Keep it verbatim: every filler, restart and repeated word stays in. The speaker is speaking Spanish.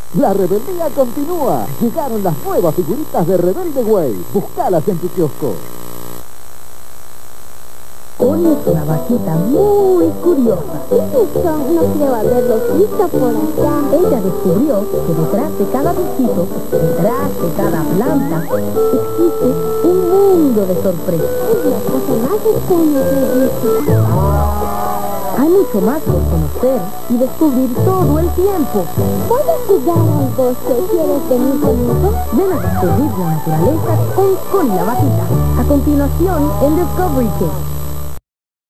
La rebeldía continúa. Llegaron las nuevas figuritas de Rebelde Way. Búscalas en tu kiosco. Hoy es una vaquita muy curiosa. ¿Qué es eso? No creo haberlo visto por allá. Ella descubrió que detrás de cada bichito, detrás de cada planta, existe un mundo de sorpresas. Es la cosa más extraña que he visto. Hay mucho más por conocer y descubrir todo el tiempo. ¿Puedo jugar al bosque? ¿Quieres venir conmigo? Ven a descubrir la naturaleza con Connie la Vaquita. A continuación, en Discovery Kids.